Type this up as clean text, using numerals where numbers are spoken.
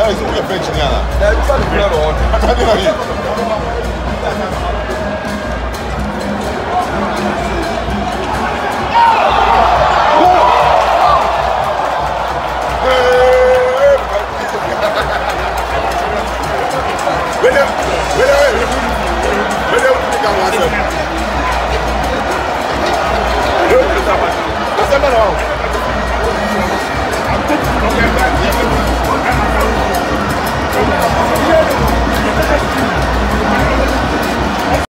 Guys, we are benching here. Yeah, you can't play on. I can't do it. Não,